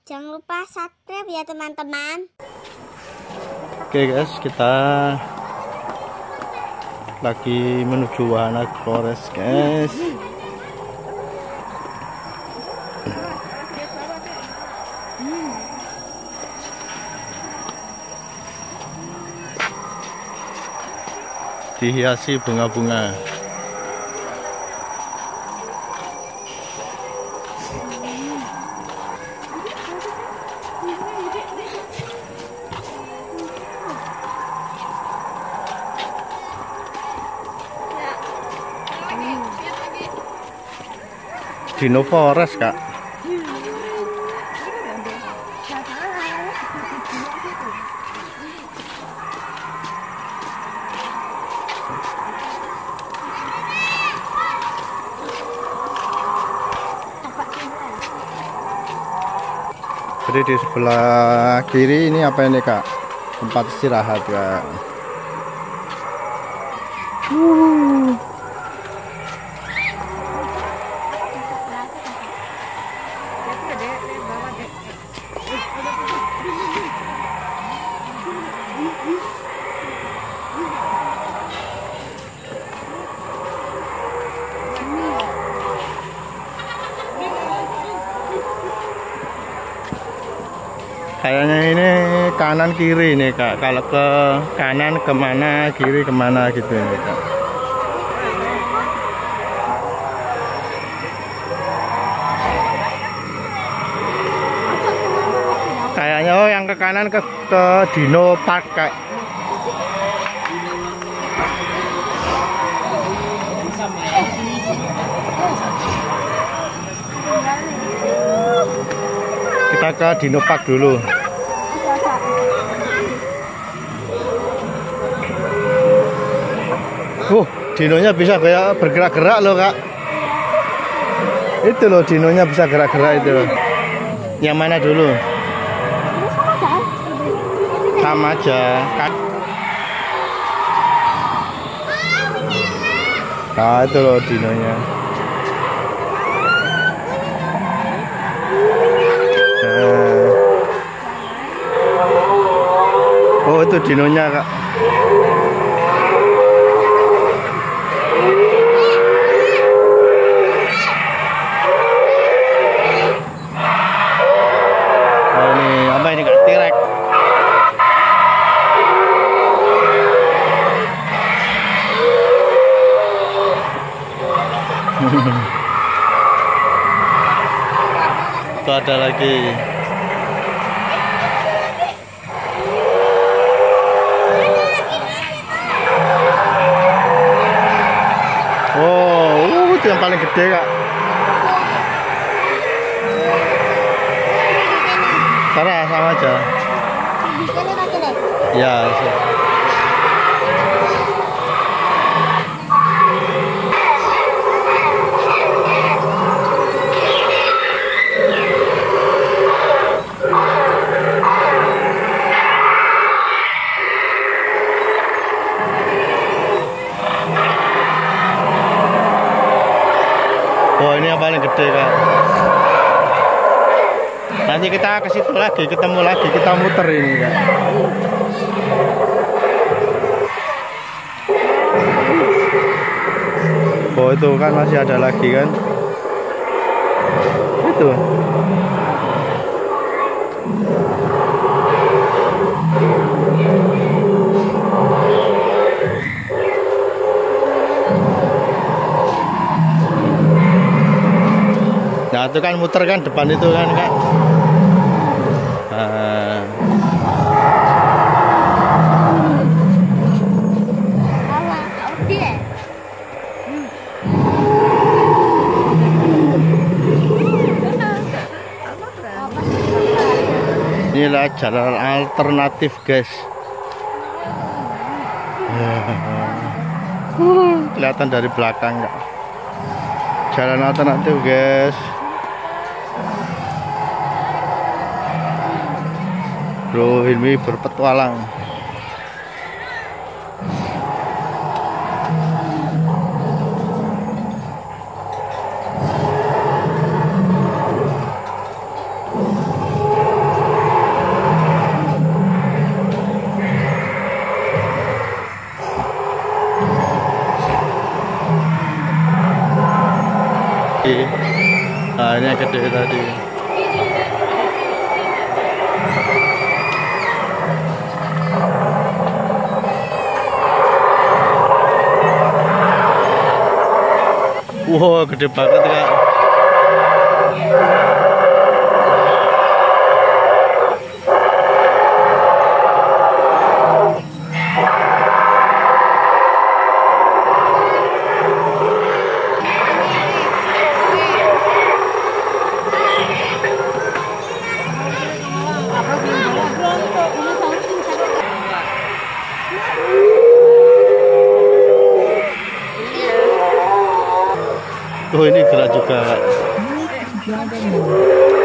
Jangan lupa subscribe ya teman-teman. Oke guys, kita lagi menuju Wahana Flores guys. Dihiasi bunga-bunga. Dino Forest kak. Jadi di sebelah kiri ini apa ini kak? Tempat istirahat kak. Kayaknya ini kanan kiri nih kak. Kalau ke kanan kemana, kiri kemana gitu nih kak. Kayaknya oh yang ke kanan ke Dino Park kak. Kita ke Dino Park dulu. Dinonya bisa kayak bergerak-gerak loh kak. Itu loh dinonya bisa gerak-gerak itu. Yang mana dulu? Sama aja. Nah itu loh dinonya. Oh itu dinonya kak. Oh ini apa ini kak? T-Rex. Itu ada lagi. Itu yang paling gede kak. Sarah sama aja. Ya. Oh ini yang paling gede kak. Nanti kita ke situ lagi, ketemu lagi, kita muter ini kak. Oh itu kan masih ada lagi kan? Itu. Nah itu kan muter kan depan itu kan kak. Inilah jalan alternatif guys. Kelihatan dari belakang kak. Jalan alternatif guys. Bro Hilmi berpetualang. Nah, ini yang gede tadi. Wow, gede banget Kak. Oh, ini gerak juga Kak.